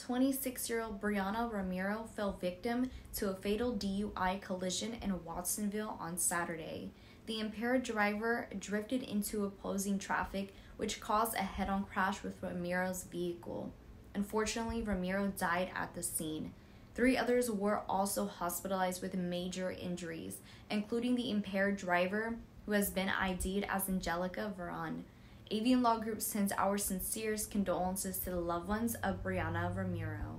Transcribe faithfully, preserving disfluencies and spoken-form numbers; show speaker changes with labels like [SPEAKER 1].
[SPEAKER 1] twenty-six-year-old Breanna Romero fell victim to a fatal D U I collision in Watsonville on Saturday. The impaired driver drifted into opposing traffic, which caused a head-on crash with Romero's vehicle. Unfortunately, Romero died at the scene. Three others were also hospitalized with major injuries, including the impaired driver, who has been I D'd as Angelica Varon. Avian Law Group sends our sincerest condolences to the loved ones of Breanna Romero.